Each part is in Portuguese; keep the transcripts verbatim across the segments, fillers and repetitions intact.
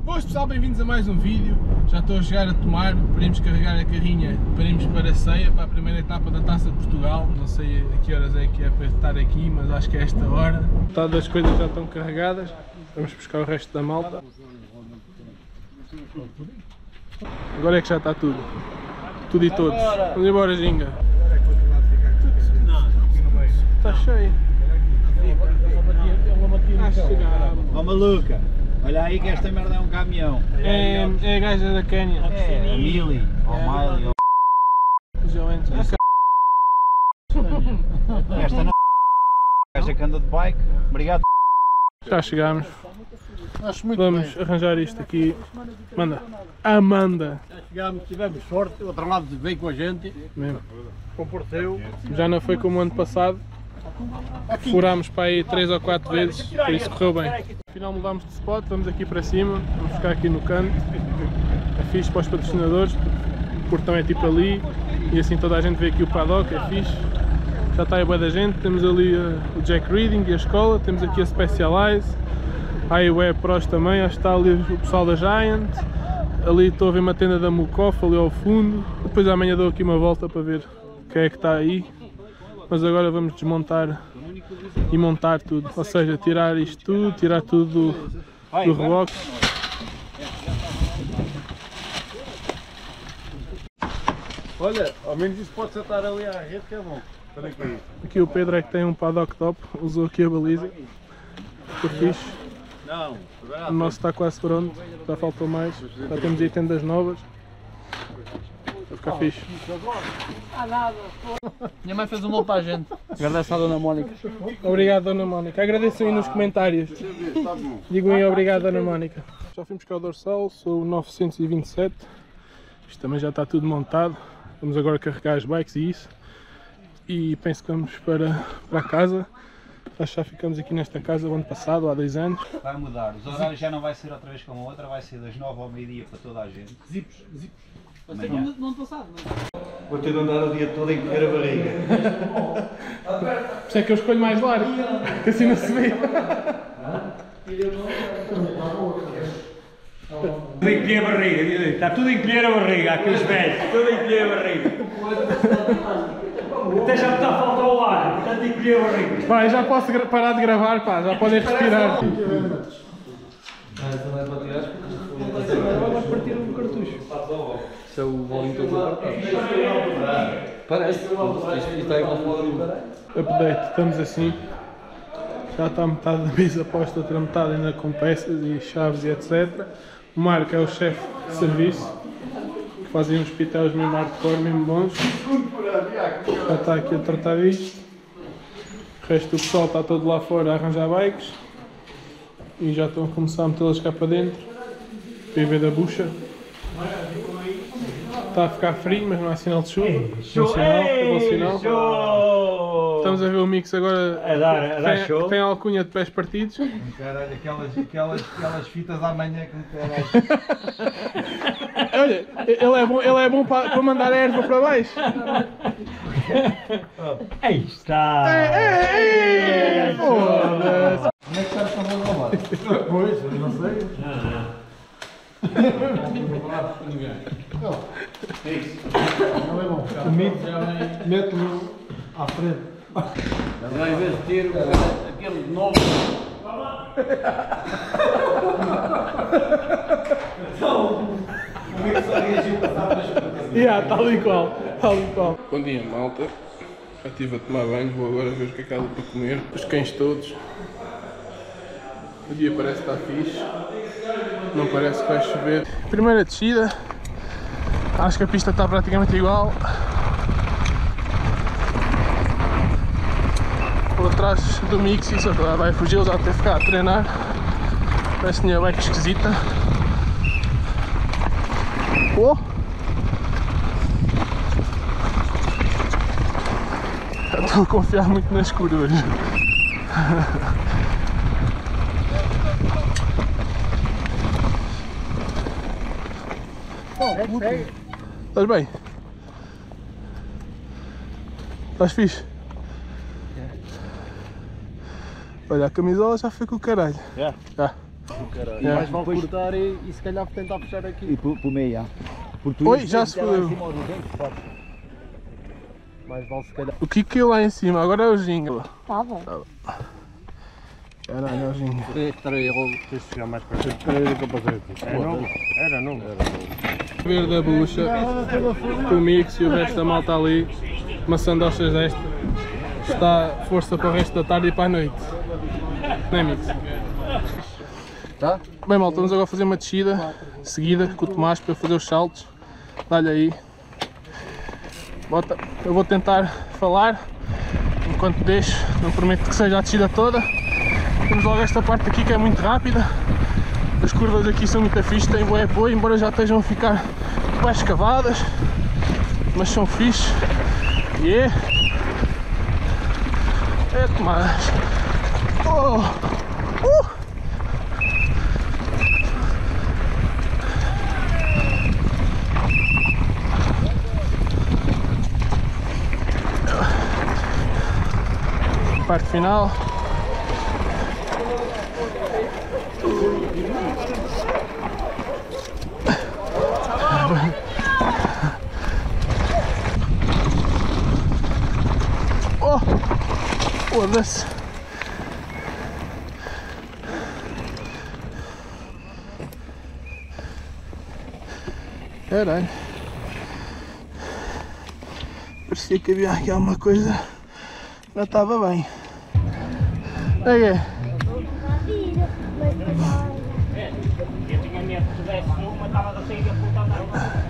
Boas pessoal, bem-vindos a mais um vídeo. Já estou a chegar a tomar, para irmos carregar a carrinha, para irmos para a ceia, para a primeira etapa da Taça de Portugal. Não sei a que horas é que é para estar aqui, mas acho que é esta hora. Metade das coisas já estão carregadas, vamos buscar o resto da malta. Agora é que já está tudo, tudo e todos. Vamos embora, Ginga. Está cheio. Ó maluca, olha aí que esta merda é um caminhão. É, é a gaja da Quénia. É, a Mili, ou Miley, ou... Esta não é a gaja que anda de bike. Obrigado. Já chegámos. Acho muito Vamos bem. arranjar isto aqui. Manda. Amanda. Já chegámos, tivemos sorte, o outro lado veio com a gente, Mesmo. comporteu. Já não foi como o ano passado. Furámos para aí três ou quatro vezes, por isso correu bem. Afinal mudámos de spot, vamos aqui para cima, vamos ficar aqui no canto. É fixe para os patrocinadores, o portão é tipo ali e assim toda a gente vê aqui o paddock, é fixe. Já está aí boa da gente, temos ali uh, o Jack Reading e a escola, temos aqui a Specialized, aí o Web Pros também, acho que está ali o pessoal da Giant. Ali estou a ver uma tenda da Mucoff ali ao fundo, depois amanhã dou aqui uma volta para ver quem é que está aí. Mas agora vamos desmontar e montar tudo, ou seja, tirar isto tudo, tirar tudo do, do reboque. Olha, ao menos isso pode sentar ali à rede que é bom. Aqui. Aqui o Pedro é que tem um paddock top, usou aqui a baliza, ficou fixe. Não, O nosso está quase pronto, já faltou mais, já temos aí tendas novas. Vai ficar fixe. Minha mãe fez um bolo para a gente. Agradece à Dona Mónica. Obrigado, Dona Mónica. Agradeço aí nos comentários. Digam aí obrigado, Dona Mónica. Já fui buscar o dorsal, sou o novecentos e vinte e sete. Isto também já está tudo montado. Vamos agora carregar as bikes e isso. E penso que vamos para, para casa. Acho que já ficamos aqui nesta casa o ano passado, há dois anos. Vai mudar, os horários já não vai ser outra vez como a outra, vai ser das nove ao meio-dia para toda a gente. Zips, zips. Vai ser no ano passado, não é? Vou ter de andar o dia todo em colher a barriga. Por isso é que eu escolho mais largo, que assim não se vê. Tudo em colher a barriga, está tudo em colher a barriga, aqui os velhos, tudo em colher a barriga. Até já me está a faltar o ar, portanto em colher a barriga. Vai, já posso parar de gravar, pá, já podem respirar. Vai partir um cartucho. Isso é o volume todo. Parece. Isto está igual ao volume. Update, estamos assim. Já está metade da mesa posta, outra metade ainda com peças e chaves e etcétera. O Marco é o chefe de serviço, que fazem uns pitéus mesmo hardcore, mesmo bons. Já está aqui a tratar disto. O resto do pessoal está todo lá fora a arranjar bikes. E já estão a começar a metê-las cá para dentro. Para ir ver da bucha. Está a ficar frio, mas não há sinal de chuva. Bom sinal, é bom sinal. Estamos a ver o mix agora. A dar, a dar tem, show. tem alcunha de pés partidos. Caralho, aquelas, aquelas, aquelas fitas amanhã que me caralho. Olha, ele é bom, ele é bom para, para mandar a erva para baixo. Aí está! Ei, ei, foda-se. Como é que sabes que eu vou roubar? Pois, eu não sei. É isso. Não é bom. Mete-me à frente. Vai ver se tiro aquele de novo. Yeah, tal e qual, tal e qual. Bom dia, malta. Já estive a tomar banho, vou agora ver o que é que há ali para comer. Os cães todos. O dia parece estar fixe. Não parece que vai chover. Primeira descida. Acho que a pista está praticamente igual. Por atrás do mix e só vai fugir, já até ficar a treinar. Parece que tinha bike esquisita. Oh! Já estou a confiar muito nas curvas. Estás bem? Estás fixe? Olha, a camisola já foi com o caralho. Já? Já. É. Mais vale cortar e, e se calhar tentar fechar aqui. E por, por meio, por tu Oi, já se fodeu. Mais vale se calhar. O que caiu lá em cima? Agora é o jingle. Tá bom. Caralho, é o jingle. Tens de chegar mais para cá. Era novo? Era novo. Ver da bucha, com o Mix e o resto da malta ali, uma sandochas desta, está força para o resto da tarde e para a noite. Não é, Mix? Tá? Bem, malta, vamos agora fazer uma descida seguida com o Tomás para fazer os saltos. Dá-lhe aí. Bota. Eu vou tentar falar enquanto deixo, não prometo que seja a descida toda. Temos logo esta parte aqui que é muito rápida. As curvas aqui são muito fixe, têm bué apoio, embora já estejam a ficar bem escavadas, mas são fixe. E yeah. É Tomás. Oh. Uh. Parte final. Oh, foda-se. Caralho. Parecia que havia aqui alguma coisa. Não estava bem. Aí é. Eu tinha medo que tivesse uma, estava a sair a puta andar.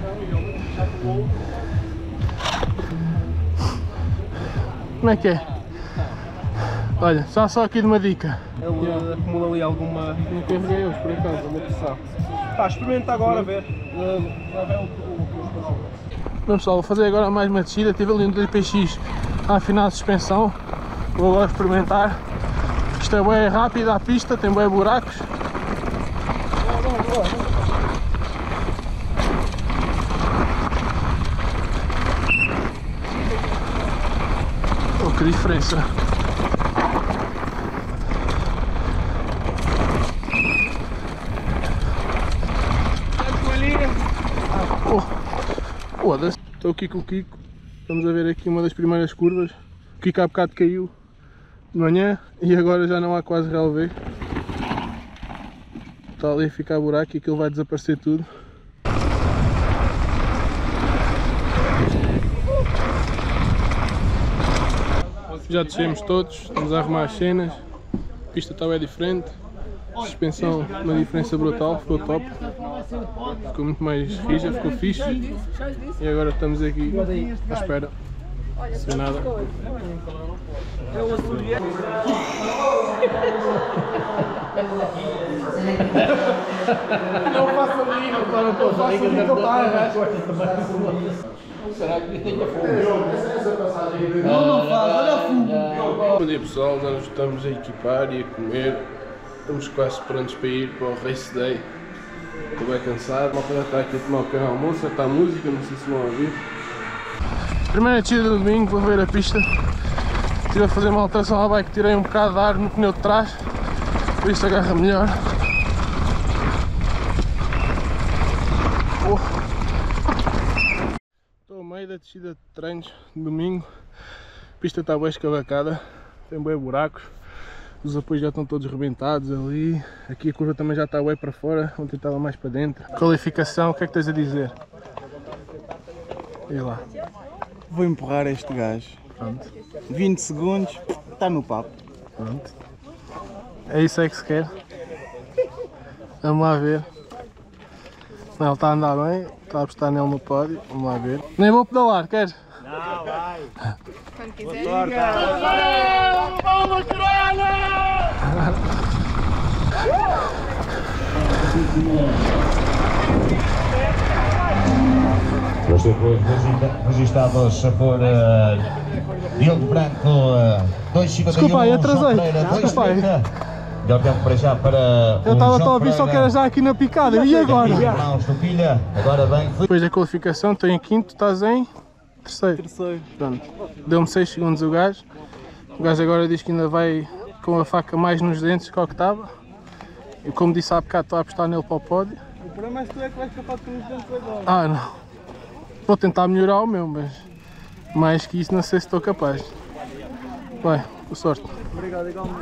Como é que é? Olha, só, só aqui de uma dica. Ele yeah. acumula ali alguma. Não carreguei hoje, por acaso, uma pressão. Pá, experimenta agora a ver. Bom pessoal, vou fazer agora mais uma descida. Tive ali um D P X a afinar a suspensão. Vou agora experimentar. Isto é bem rápido, a pista, tem bem buracos. Oh, que diferença! Oh, foda-se! Estou aqui com o Kiko. Vamos a ver aqui uma das primeiras curvas. O Kiko há bocado caiu de manhã e agora já não há quase relevê. Está ali a ficar buraco e aquilo vai desaparecer tudo. Já descemos todos, estamos a arrumar as cenas. A pista está bem diferente. A suspensão, uma diferença brutal, ficou top. Ficou muito mais rija, ficou fixe. E agora estamos aqui à espera. Sem nada. Não faça ali, não faça ali que eu estou a arrastar. Será que tem a fome? Não, não faz, olha a fome. Bom dia pessoal, já nos estamos a equipar e a comer. Estamos quase prontos para ir para o Race Day. Estou bem cansado, mal já está aqui a tomar o pequeno almoço, já está a música, não sei se vão ouvir. Primeira descida do domingo, vou ver a pista. Estive a fazer uma alteração à bike, tirei um bocado de ar no pneu de trás, por isso agarra melhor. Oh. Estou a meio da descida de treinos de domingo. A pista está bem escavacada, tem bem buracos. Os apoios já estão todos rebentados ali. Aqui a curva também já está bem para fora, ontem estava mais para dentro. Qualificação, o que é que tens a dizer? E lá. Vou empurrar este gajo. Pronto. vinte segundos, está no papo. Pronto. É isso aí que se quer. Vamos lá ver. Não, ele está a andar bem, está a apostar nele no pódio. Vamos lá ver. Nem vou pedalar, queres? Não, vai. Quando quiser. Sorte. Vamos, caralho! Os registados por uh, Diogo Branco, uh, dois cinquenta e um, Desculpa aí, atrasei. Desculpa aí. Deu tempo para já para. Eu estava a ouvir só que era já aqui na picada. E agora? Agora bem. Depois da qualificação, estou em quinto, estás em terceiro. Terceiro. Pronto. Deu-me seis segundos o gajo. O gajo agora diz que ainda vai com a faca mais nos dentes que o que estava. E como disse há bocado, estou a apostar nele para o pódio. O problema é que tu é que vais capaz com os dentes agora. Ah, não. Vou tentar melhorar o meu, mas mais que isso não sei se estou capaz. Vai, boa sorte. Obrigado, igualmente.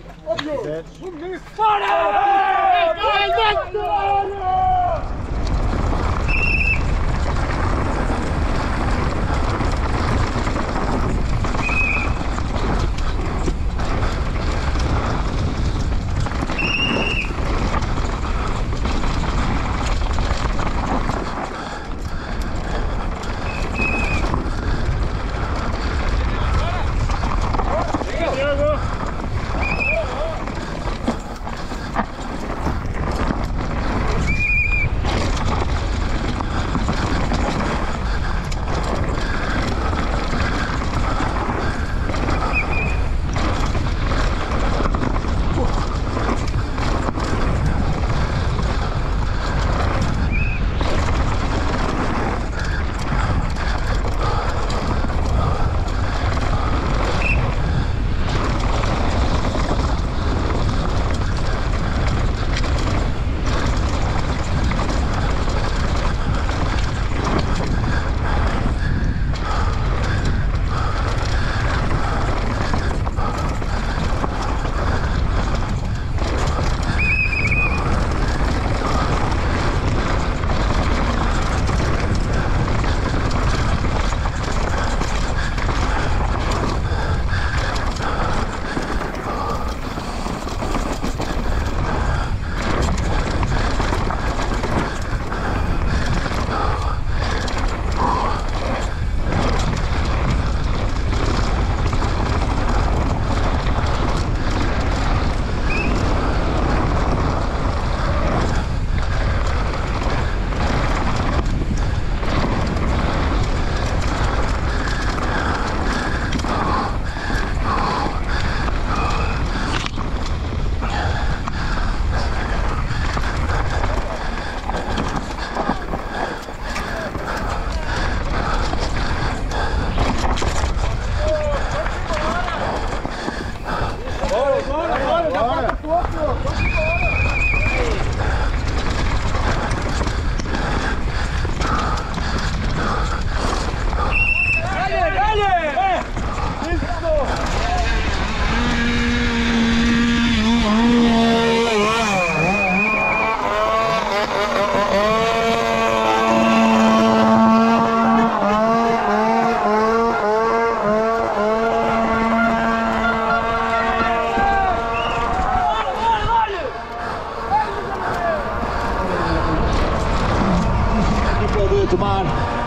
Tomar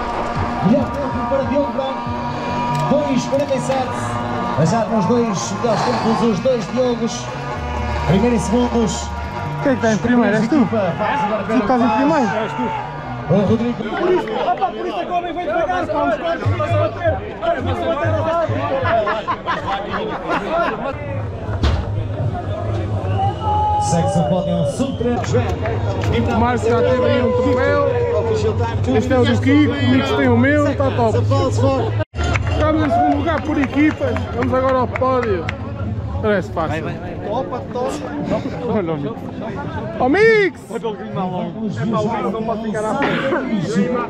Diogo para Diogo Branco, dois quarenta e sete, já nos dois melhores tempos, os dois Diogos, primeiro e segundos. Quem é que está em primeiro? És tu? Tu estás em primeiro? És tu. O Rodrigo. Por isso, opa, por isso é que o homem veio devagar, pá, os quatro ficam a bater. Mas a bater as árvores. Segue-se o pódio sub três. O Márcio já teve aí um troféu. Este é o do Kiko, o Mix tem o meu, está top. Estamos em segundo lugar por equipas, vamos agora ao pódio. Parece fácil. Topa, topa. Olha o Mix. Ó Mix! É pelo que mal longo. É para o Mix, não pode ficar à frente.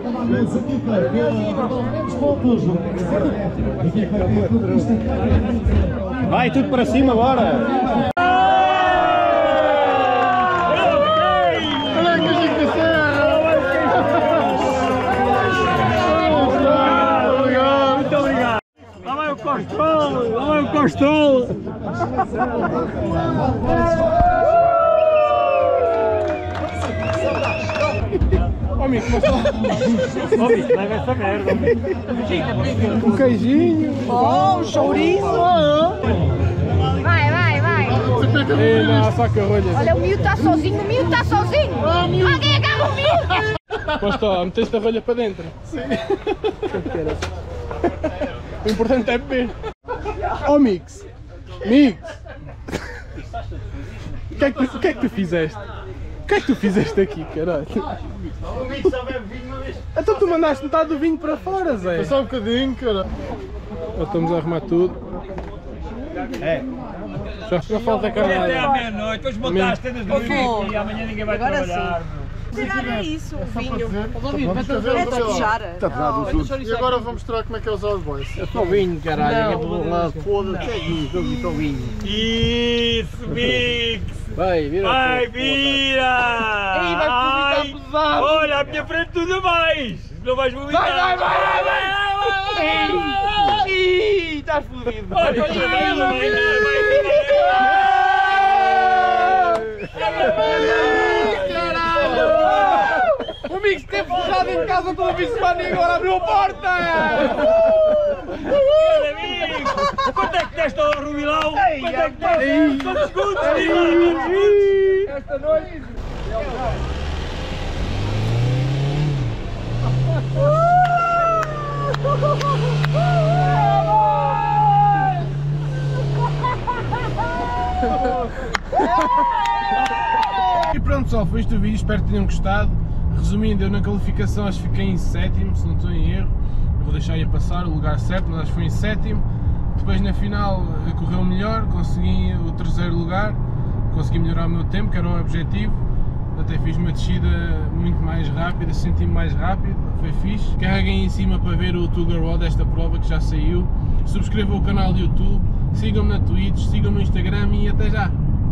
Vai tudo para cima agora! Costolo! Lá vai o Costolo! Ó Mico, mas está... Ó Mico, leva essa merda! Um queijinho! Oh, um chouriço! Vai, vai, vai! Ei, não, saca rolha! Olha, o miúdo está sozinho, o miúdo está sozinho! Alguém agarra o miúdo! Posto, meteste a rolha para dentro? Sim! O importante é beber! Ó Mix! Mix! O que, é que, tu, que é que tu fizeste? O que é que tu fizeste aqui, caralho? O Mix só bebe vinho uma vez. Então tu mandaste metade do vinho para fora, Zé! Foi só um bocadinho, cara. Já estamos a arrumar tudo. É. Já não falta Até à carnada. meia-noite, depois montar as tendas do vinho e amanhã ninguém vai trabalhar. Tirar é isso, o vinho. Vamos fazer É o que sujar. E agora vamos mostrar como é que é os old boys. É só vinho, caralho. É por lá, foda-se, é vinho, estou aqui só vinho. Isso, Mix! Vai, vira. Vai, vira! Ei, vai vomitar pesado. Olha, à minha frente tudo mais! Não vais vomitar! Vai, vai, vai, vai, vai, vai, vai! Ih, estás fodido. Olha, olha, vai, vai, O Mix teve fechado em casa pela vez semana e agora abriu a porta! Quanto é que deste ao Rubilau? Quanto é que deste? Quantos segundos? Diz lá, Esta noite. E pronto pessoal, foi este o vídeo, espero que tenham gostado. Resumindo, eu na qualificação acho que fiquei em sétimo, se não estou em erro. Eu vou deixar aí a passar o lugar certo, mas acho que foi em sétimo. Depois na final correu melhor, consegui o terceiro lugar, consegui melhorar o meu tempo, que era o objetivo. Até fiz uma descida muito mais rápida, senti-me mais rápido, foi fixe. Carreguem em cima para ver o Tuga Raw desta prova que já saiu. Subscrevam o canal do YouTube, sigam-me na Twitch, sigam-me no Instagram e até já!